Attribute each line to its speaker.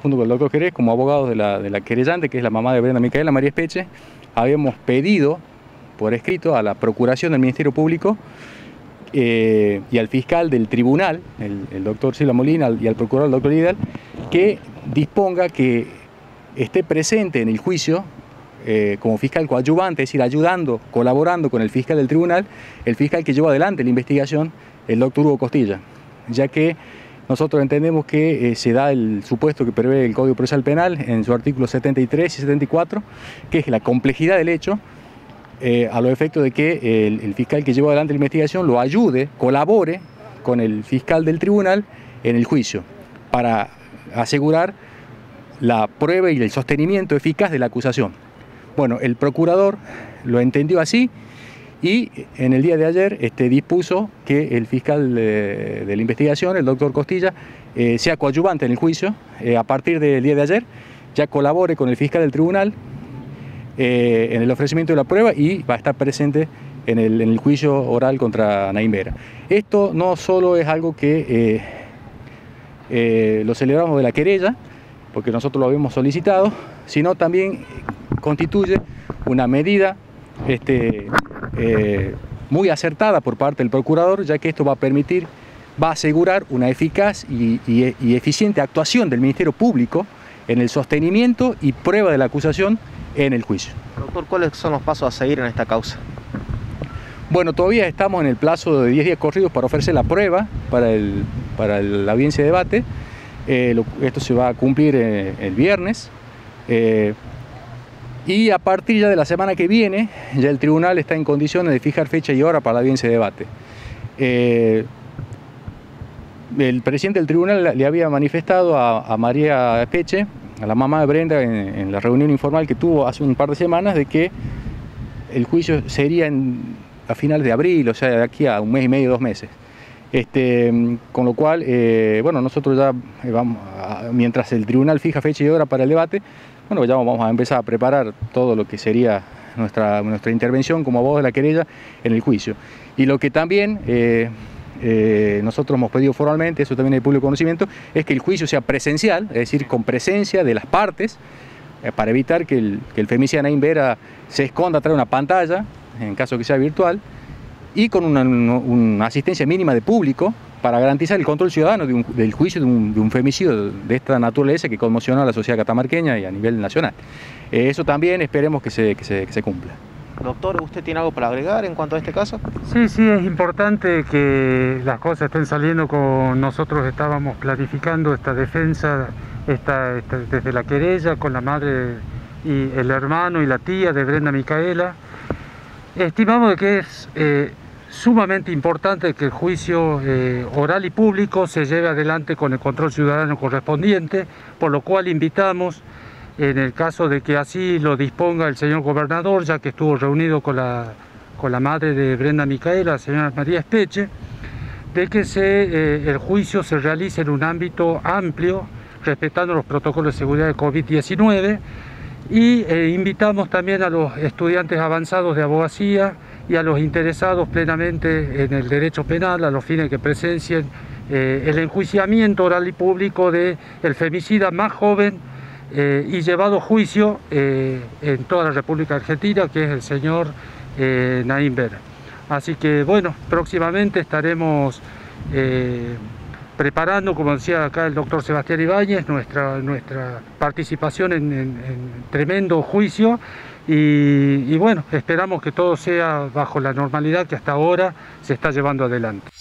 Speaker 1: junto con el doctor Jerez, como abogados de la querellante, que es la mamá de Brenda Micaela, María Espeche, habíamos pedido por escrito a la Procuración del Ministerio Público y al fiscal del tribunal, el doctor Silva Molina, y al procurador, el doctor Vidal, que disponga que esté presente en el juicio como fiscal coadyuvante, es decir, ayudando, colaborando con el fiscal del tribunal, el fiscal que llevó adelante la investigación, el doctor Hugo Costilla, ya que nosotros entendemos que se da el supuesto que prevé el Código Procesal Penal en su artículo 73 y 74, que es la complejidad del hecho, a los efectos de que el fiscal que llevó adelante la investigación lo ayude, colabore con el fiscal del tribunal en el juicio, para asegurar la prueba y el sostenimiento eficaz de la acusación. Bueno, el procurador lo entendió así y en el día de ayer dispuso que el fiscal de la investigación, el doctor Costilla, sea coadyuvante en el juicio. A partir del día de ayer ya colabore con el fiscal del tribunal en el ofrecimiento de la prueba y va a estar presente en el juicio oral contra Naim Vera. Esto no solo es algo que lo celebramos de la querella, porque nosotros lo habíamos solicitado, sino también constituye una medida muy acertada por parte del procurador, ya que esto va a asegurar una eficaz y eficiente actuación del Ministerio Público en el sostenimiento y prueba de la acusación en el juicio.
Speaker 2: Doctor, ¿cuáles son los pasos a seguir en esta causa?
Speaker 1: Bueno, todavía estamos en el plazo de 10 días corridos para ofrecer la prueba para la audiencia de debate. Esto se va a cumplir el viernes. Y a partir ya de la semana que viene, ya el tribunal está en condiciones de fijar fecha y hora para la audiencia de debate. El presidente del tribunal le había manifestado a María Espeche, a la mamá de Brenda, en la reunión informal que tuvo hace un par de semanas, de que el juicio sería a finales de abril, o sea, de aquí a un mes y medio, 2 meses. Con lo cual, bueno, nosotros ya mientras el tribunal fija fecha y hora para el debate, bueno, ya vamos a empezar a preparar todo lo que sería nuestra intervención como abogados de la querella en el juicio. Y lo que también nosotros hemos pedido formalmente, eso también es de público conocimiento, es que el juicio sea presencial, es decir, con presencia de las partes, para evitar que el femicida Naim Vera se esconda atrás de una pantalla, en caso que sea virtual, y con una asistencia mínima de público para garantizar el control ciudadano del juicio de un femicidio de esta naturaleza que conmocionó a la sociedad catamarqueña y a nivel nacional. Eso también esperemos que se cumpla.
Speaker 2: Doctor, ¿usted tiene algo para agregar en cuanto a este caso?
Speaker 3: Sí, es importante que las cosas estén saliendo como nosotros estábamos planificando esta defensa desde la querella con la madre y el hermano y la tía de Brenda Micaela. Estimamos que es sumamente importante que el juicio oral y público se lleve adelante con el control ciudadano correspondiente, por lo cual invitamos, en el caso de que así lo disponga el señor gobernador, ya que estuvo reunido con la madre de Brenda Micaela, la señora María Espeche, de que el juicio se realice en un ámbito amplio, respetando los protocolos de seguridad de COVID-19, y invitamos también a los estudiantes avanzados de abogacía y a los interesados plenamente en el derecho penal, a los fines que presencien el enjuiciamiento oral y público del femicida más joven y llevado a juicio en toda la República Argentina, que es el señor Naim Vera. Así que bueno, próximamente estaremos preparando, como decía acá el doctor Sebastián Ibáñez, nuestra participación en tremendo juicio y bueno, esperamos que todo sea bajo la normalidad que hasta ahora se está llevando adelante.